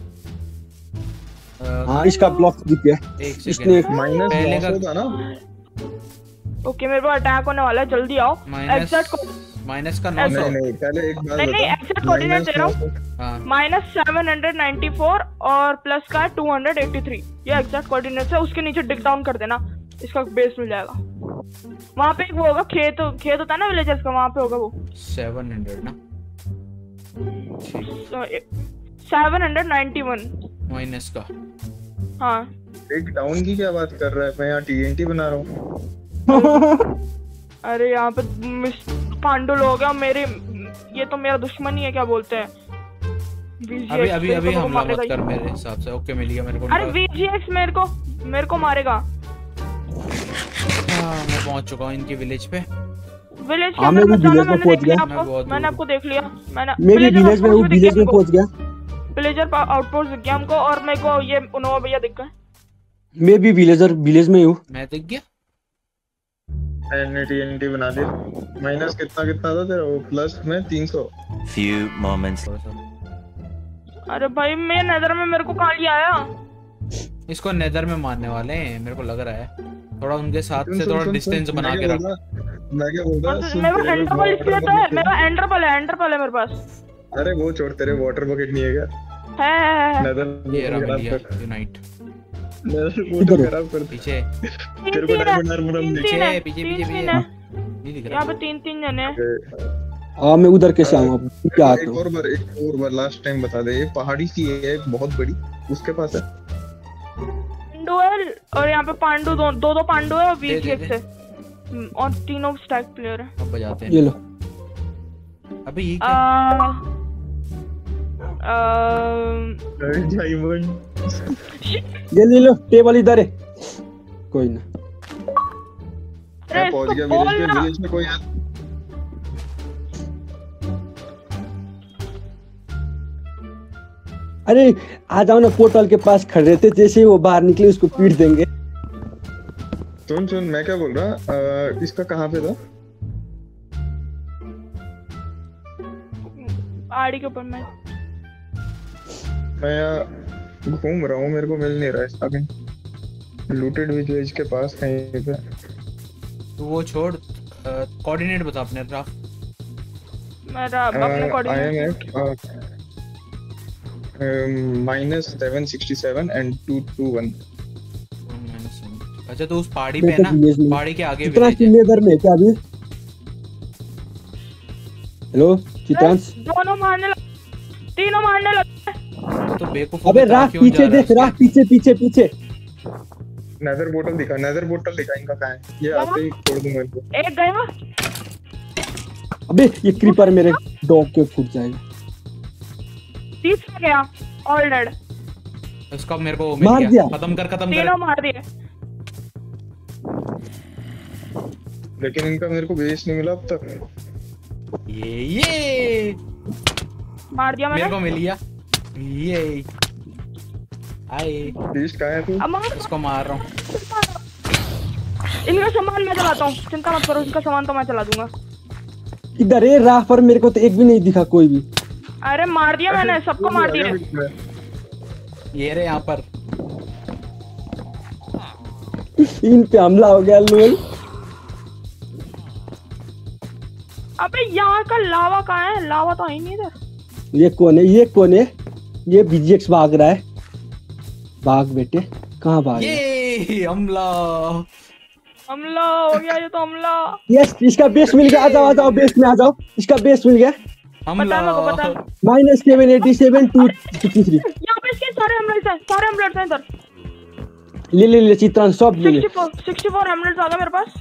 अ, हाँ इसका ब्लॉक दिख गया। एक इसने सेकंड। माइनस पहले नौ सौ का- था ना। ओके मेरे पास अटैक होने वाला है, जल्दी आओ। माइनस एग्जैक्ट माइनस का नौ सौ। नहीं नहीं पहले एक बात नहीं, नहीं, बता। exact coordinate दे रहा हूँ। नौ सौ हाँ minus seven hundred ninety four और प्लस का है टू हंड्रेड एट्टी थ्री। ये एग्जैक्ट कोऑर्डिनेट्स है, उसके नीचे डिग डाउन कर देना, इसका बेस मिल जाएगा। वहाँ पे एक वो होगा खेत, खेत होता है ना विलेजर्स का, वहाँ पे होगा वो सेवन हंड्रेड ना। Seven hundred ninety one. Minus का। हाँ एक डाउन की क्या बात कर रहा है, मैं यहाँ टीएनटी बना रहा हूँ। अरे यहाँ पे मिस पांडु लोग हैं, मेरे ये तो मेरा दुश्मन ही है, क्या बोलते हैं V G X, अभी अभी मेरे अभी को तो हमला मारेगा मत कर ही। मेरे हिसाब से। ओके मिल गया मेरे को। अरे V G X मेरे को मेरे को मारेगा। हाँ, मैं पहुंच चुका हूँ इनकी विलेज पे। विलेज के हाँ, मैं अंदर भी मत जाना, village में मैंने पहुंच देख लिया गया। मैं आपको, बहुत मैंने दूर आपको देख लिया। मैंने मैं भी विलेज में हूँ, विलेज में पहुंच गया। विलेजर आउटपोस्ट दिख गया हमको, और मेरे को ये उनोवा भैया दिख गए। मैं भी विलेजर विलेज में हूँ। मैं दिख गया। मैंने टीएनटी बना दी। माइनस कितना कितना था तेरा, वो प्लस में तीन सौ। Few moments. थोड़ा सा। अरे भाई मैं नजर में मेरे को कहाँ लिया आया? इसको नेदर में मारने वाले हैं मेरे को लग रहा है। थोड़ा उनके साथ सुन, से सुन, थोड़ा सुन, डिस्टेंस सुन, बना मैं के क्या रख। बोल रहा- मैं क्या बोल रहा मतलब सुन, मेरा तेरे एंडर में पल water इसलिए तो है, bucket मेरा एंडर पल है, एंडर पल है मेरे पास। है। अरे वो छोड़, तेरे वाटर बकेट नहीं है क्या? है, है, है। नेदर ये रहा खराब मिल गया कर, यूनाइट। नेदर इधर वो हो। खराब कर। पीछे तीन तेरे को तीन है, डायमंड आर्मर हम तीन देखे। तीन है, पीछे, तीन पीछे, तीन पीछे। है। नहीं दिख यहाँ रहा। पे तीन तीन जने हैं। हाँ मैं उधर कैसे आऊँ अब, क्या आता एक हूँ। और बार एक और बार लास्ट टाइम बता दे, ये पहाड़ी सी है एक बहुत बड़ी, उसके पास है। पांडु है, और यहाँ पे पांडु दो दो, दो पांडु है और दे, वीर दे, खेत से, हम्म, और तीनों स्टैक प्लेयर है। अब बजाते ये हैं। लो। अबे ये आ, क्या? आ, डायमंड ये ले लो, टेबल इधर है। कोई ना, अरे मैं पहुंच गया इसको विलेज में। बोलना। विलेज में कोई है? अरे आ जाओ ना, पोर्टल के पास खड़े रहते, जैसे ही वो बाहर निकले उसको पीट देंगे। सुन सुन, मैं क्या बोल रहा, अ, इसका कहाँ पे था? आड़ी के ऊपर मैं मैं यहाँ घूम रहा हूँ, मेरे को मिल नहीं रहा है इसका कहीं। लूटेड विलेज के पास कहीं पे। तो वो छोड़, कोऑर्डिनेट बता अपने राफ। मेरा अपने I am coordinate eight minus seven sixty seven and two two one. अच्छा तो उस पहाड़ी पे है ना, पहाड़ी के आगे कितना विलेज है। किलोमीटर में है क्या अभी? हेलो चित्रांश, दोनों मारने लग, तीनों मारने लग। तो बेवकूफ अबे राख पीछे देख, राख पीछे पीछे पीछे। नेदर बोतल दिखा, नेदर बोतल दिखा, इनका कहाँ है? ये आते ही छोड़ दूंगा इनको। एक गया। अबे ये क्रीपर मेरे डॉग के फूट जाएगा। तीसरा गया, ऑल डेड। उसका मेरे को मार मिल दिया। गया। खत्म कर, खत्म कर। तीनों मार दिए। लेकिन इनका मेरे को बेस नहीं मिला अब तक। ये ये मार दिया मेरे मैंने। को मिल गया। ये आए, बेस कहाँ है तू? अब मार। इसको मार रहा हूँ। इनका सामान मैं चलाता हूँ, चिंता मत करो, इनका सामान तो मैं चला दूंगा। इधर है राह पर, मेरे को तो एक भी नहीं दिखा कोई भी। अरे मार दिया मैंने, सबको मार दिया। ये रे यहाँ पर। इन पे हमला हो गया लोल। अबे यहाँ का लावा कहाँ है? लावा तो है नहीं इधर। ये कौन है? ये कौन है? ये बीजेक्स भाग रहा है। भाग बेटे, कहाँ भाग रहा है? ये हमला। हमला हो गया, ये तो हमला। यस, इसका बेस मिल गया। आ जाओ आ जाओ, बेस में आ जाओ। इसका बेस मिल गया। हमला। पता मेरे को पता। Minus seven eighty seven two sixty three. यहाँ पे इसके सारे एमराल्ड्स हैं, सारे एमराल्ड्स हैं इधर। ले ले ले चित्रांश, सब ले ले। Sixty four sixty four emeralds आ गए मेरे पास।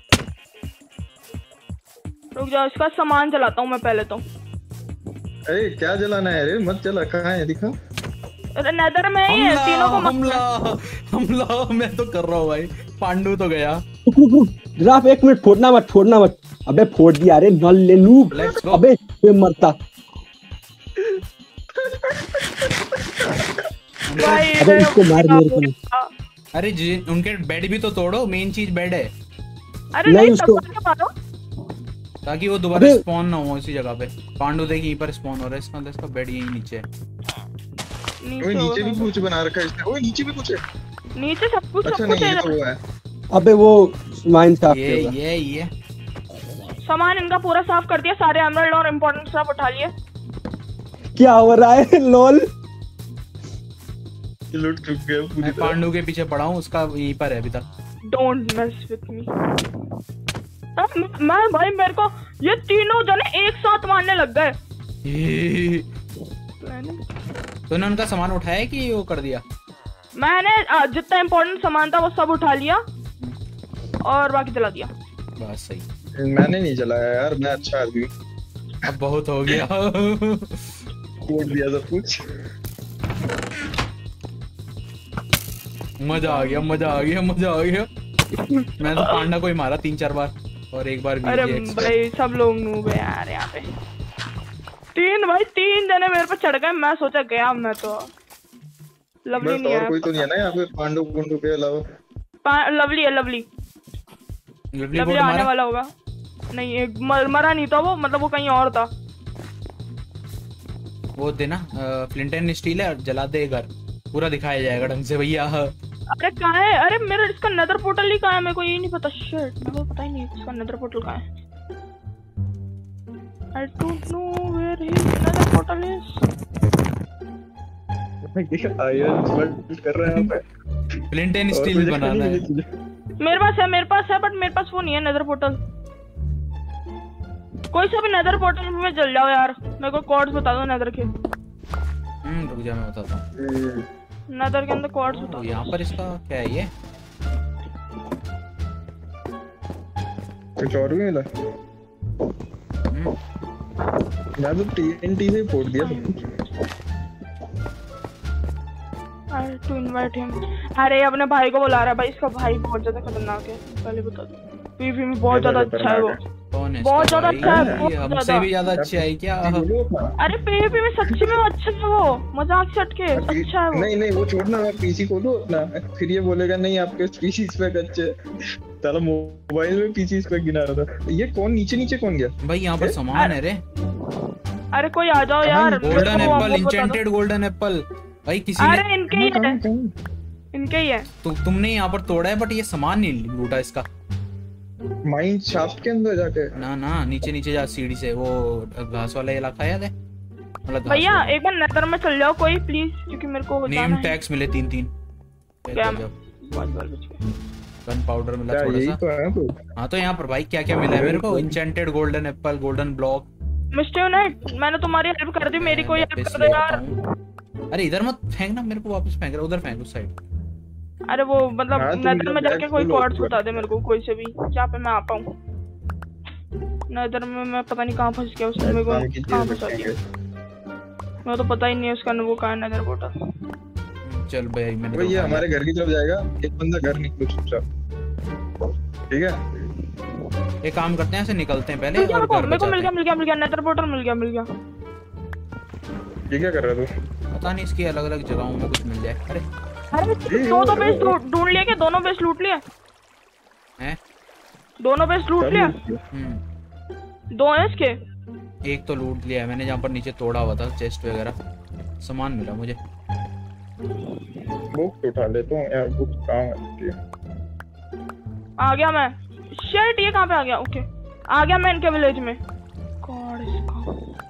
रुक जाओ, इसका सामान चलाता हूँ मैं पहले तो। अरे क्या जलाना है? अरे मत जला, कहाँ है दिखा? अरे नेदर में ही है, हमला, तीनों को मत। हमला, हमला। मैं तो कर रहा हूँ भाई। पांडु तो गया। रुक रुक रुक, राफ एक मिनट, फोड़ना मत फोड़ना मत। अबे फोड़ दिया रे नल ले नूब। Let's go. अबे ये मरता। भाई अबे इसको मार मेरे को नहीं। अरे जी, उनके बेड भी तो तोड़ो, मेन चीज बेड है, अरे नहीं, नहीं, उसको- तब तक मारो। ताकि वो दोबारा अबे- स्पॉन ना हो इसी जगह पे। पांडु देख यहीं पर स्पॉन हो रहा है, इसका मतलब इसका बेड यहीं नीचे है। नीचे ओए नीचे होगा भी सब। कुछ बना रखा है इसने। ओए नीचे भी कुछ है। नीचे सब कुछ, अच्छा सब कुछ नहीं, है ये तो इधर। वो है। अबे वो माइन साफ ये किया। ये ये सामान इनका पूरा साफ कर दिया, सारे एमराल्ड और इम्पोर्टेंट स्टफ उठा लिए। क्या हो रहा है लोल? ये लूट चुक गया पूरी मैं तरह। पांडु के पीछे पड़ा हूँ, उसका यहीं पर है अभी तक। Don't mess with me. मैं भाई, मेरे को ये तीनों जने एक साथ मारने लग गए। ये- मैंने तूने उनका सामान उठाया कि वो कर दिया? मैंने आ, जितना इम्पोर्टेंट सामान था वो सब उठा लिया और बाकी जला दिया। बस सही। मैंने नहीं जलाया यार, मैं अच्छा आदमी हूँ। अब बहुत हो गया। फोड़ दिया सब कुछ। मजा आ गया, मजा आ गया, मजा आ गया। मैं तो पांडा को ही मारा तीन चार बार और एक बार अरे वीजी एक्स पे। भाई सब लोग नूब है यार यहाँ पे। तीन भाई, तीन जने मेरे पे चढ़ गए, मैं सोचा गया मैं तो। लवली बस नहीं और है। कोई तो नहीं है ना यहाँ पे पांडु पुंडु के अलावा? पा- लवली है, लवली लवली लवली बोर्ड आने मारा। वाला होगा। नहीं, एक मर, मरा नहीं था वो, मतलब वो कहीं और था। वो देना फ्लिंट एंड स्टील है, जला दे घर, पूरा दिखाया जाएगा ढंग से भैया। अरे कहाँ है? अरे मेरा इसका नेदर पोर्टल ही कहाँ है? मेरे को ये नहीं पता। शिट, मेरे को पता ही नहीं इसका नेदर पोर्टल कहाँ है। I don't know where his nether portal is. Iron smelt कर रहे हैं यहाँ पे। फ्लिंट एंड और स्टील मुझे बनाना खाली है। नहीं चाहिए। मेरे पास है, मेरे पास है, बट मेरे पास वो नहीं है नेदर पोर्टल। कोई सा भी नेदर पोर्टल में चल जाओ यार, मेरे को कोड्स बता दो नेदर के। हम्म रुक जा, मैं बताता हूँ। हम्म, नेदर के अंदर कोड्स बता तो दो। यहाँ पर इसका क्या है ये? कुछ और भी मिला? हम्म, मैं तो टीएनटी से फोड़ दिया सब कुछ। I how to invite him. अरे अपने भाई को बुला रहा है भाई, इसका भाई बहुत ज्यादा खतरनाक है, पहले बता दो। पीवी में बहुत ज्यादा अच्छा है वो, कौन है? बहुत ज्यादा अच्छा है, ये बहुत हमसे ज्यादा। भी ज्यादा अच्छा है क्या? अरे पीवी में सच्ची में वो अच्छा है, वो मजाक से हटके अच्छा है वो। नहीं नहीं वो छोड़ना, मैं पीसी खोलूं अपना, फिर ये बोलेगा नहीं आपके स्पीशीज पे अच्छे। साला मोबाइल में पीसी पे गिना रहा था। ये कौन नीचे नीचे कौन गया भाई यहाँ पर सामान है रे। अरे कोई आ जाओ यार। गोल्डन मेरे को एप्पल, वो बता दो। Enchanted golden apple. भाई किसी ने, अरे इनके ही है, इनके ही है। तु, तुमने यहाँ पर तोड़ा है बट ये सामान नहीं लूटा इसका। माइन शाफ्ट के अंदर जाके ना ना नीचे नीचे जा सीढ़ी से, वो घास वाला इलाका याद है? मतलब घास भैया वाला। एक बार नजर में चल जाओ कोई प्लीज, क्योंकि मेरे को जाना नेम है। टैग्स मिले तीन तीन। क्या? बस बस बस। गन पाउडर मिला क्या थोड़ा यही सा। तो है तो। हाँ तो यहाँ पर भाई क्या क्या मिला है मेरे को? Enchanted golden apple, golden block. Mister unite मैंने तुम्हारी हेल्प कर दी, मेरी कोई हेल्प कर दो यार। अरे इधर मत फेंकना, मेरे को वापस फेंक रहा, उधर फेंक उस साइड। अरे वो मतलब हाँ, तुम नदर में जब जाके बैग कोई खोलो कॉर्ड्स ऊपर। बता दे मेरे को, कोई से भी जहाँ पे मैं आ पाऊँ। नदर में मैं पता नहीं कहाँ फंस गया, उसने मेरे को काम की कहाँ चीज़ फंसा दिया, रखेंगे। मैं तो पता ही नहीं है उसका वो कहाँ है नदर पोर्टल। चल भाई मैंने वो तो ये उठा हमारे घर की तरफ जाएगा, एक बंदा घर निकलो चुपचाप, ठीक है? लिया। एक काम करते हैं, ऐसे निकलते हैं पहले मिल गया और मेरे को, घर मेरे को मिल बचाते गया हैं। मिल गया मिल गया नदर पोर्टल मिल गया मिल गया। ये क्या कर रहा तू? पता नहीं इसकी अलग अलग जगहों में कुछ मिल जाए। अरे अरे दो दो बेस ढूंढ लिया क्या? दोनों बेस लूट लिया? हैं? दोनों बेस लूट लिया? हम्म दो है इसके? एक तो लूट लिया है मैंने, जहाँ पर नीचे तोड़ा हुआ था चेस्ट वगैरह सामान मिला मुझे। बुक उठा लेता हूँ यार, बुक काम आती है। आ गया मैं। शिट ये कहाँ पे आ गया? ओके आ गया मैं इनके विलेज में। गॉड इसका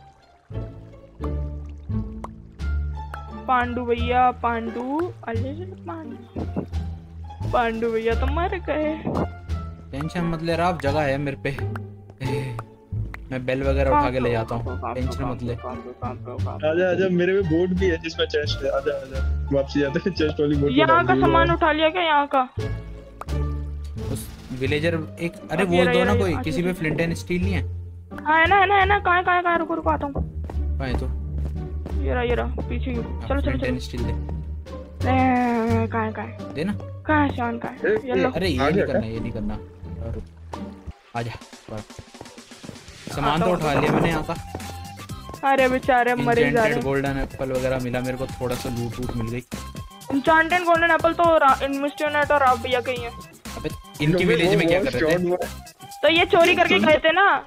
पांडू भैया, पांडू अले पांडू पांडू भैया तो मर गए। टेंशन मत ले रहा, अब जगह है मेरे पे। मैं बेल वगैरह उठा के ले जाता हूँ, टेंशन मत ले। आजा आजा, मेरे में बोट भी है जिसमें चेस्ट है। आजा आजा, वापसी जाते हैं चेस्ट वाली बोट। यहाँ का सामान उठा लिया क्या? यहाँ का उस विलेजर एक, अरे अब वो ये रहा, दो ये ना रहा, कोई ये- किसी पे फ्लिंट एंड स्टील नहीं है? हाँ है ना है ना है ना, कहाँ है कहाँ है कहाँ है? रुको रुको आता हूँ। कहाँ है तो? ये रहा ये रहा पीछे ही। चलो चलो फ्लिंट चलो। एंड स्टील दे ए, कहाँ है कहाँ है देना। कहाँ है शान कहाँ है? ए, ये लो। अरे ये आ नहीं गया करना, ये नहीं करना। और आजा बस। सामान तो उठा लिया मैंने यहाँ का। अरे बेचारे मरे जा रहे इंचेंटेड हैं। गोल्डन एप्पल वगैरह मिला मेरे को, थोड़ा सा लूट वूट मिल गई। इंचांटेड गोल्डन एप्पल तो मिस्टर यूनाइट और राव भैया के ही है। अबे इनकी विलेज में क्या कर रहे थे? तो ये चोरी करके गए थे ना।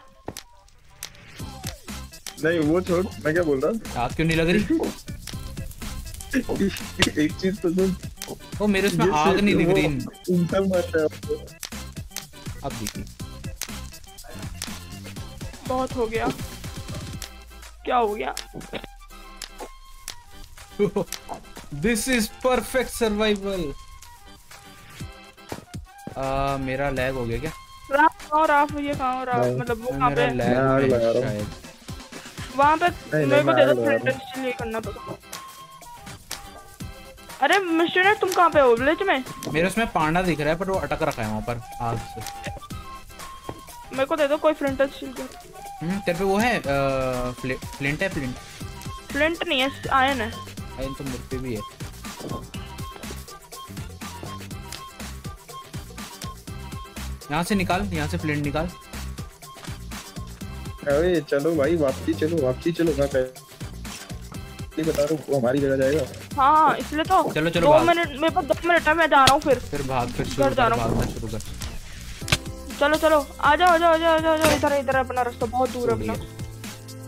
नहीं वो छोड़, मैं क्या बोल रहा आग क्यों नहीं लग रही? हूँ? एक चीज तो सुन, ओ मेरे उसमें ये आग से- नहीं दिख वो रही। इंसान मारता है आपको। अब दिखी। बहुत हो गया। क्या हो गया? This is perfect survival. आ, मेरा लैग हो गया क्या? राफ और राफ ये कहाँ हो? राफ मतलब वो कहाँ मेरा पे? लैग मैं आग है लगा रहा हूँ। शायद। वहाँ पे नहीं, मेरे को मैं दे दो आग लगा रहा फ्लिंट स्टील ये करना पड़ेगा। अरे मिस्टर यूनाइट तुम कहाँ पे हो? विलेज में? मेरे उसमें पांडा दिख रहा है पर वो अटक रखा है वहाँ पर आग से। मेरे को दे दो कोई फ्लिंट स्टील के। हम्म तेरे पे वो है आ, फ्लि, फ्लिंट है? फ्लिंट फ्लिंट नहीं है, आयरन है। आयरन तो मेरे पे भी है। यहाँ से निकाल, यहाँ से फ्लिंट निकाल। अरे चलो भाई, वापसी चलो, वापसी चलो। मैं पहले बता रहा हूँ, वो हमारी जगह जाएगा। हाँ इसलिए तो। चलो, चलो, दो भाग। मिनट मेरे पास दो मिनट है, मैं जा रहा हूँ फिर। फिर भाग, फिर घर शुरू जा कर, रहा हूँ। भागना शुरू कर। चलो चलो आ जाओ आ जाओ आ जाओ आ जाओ इधर इधर अपना रास्ता बहुत दूर है अपना।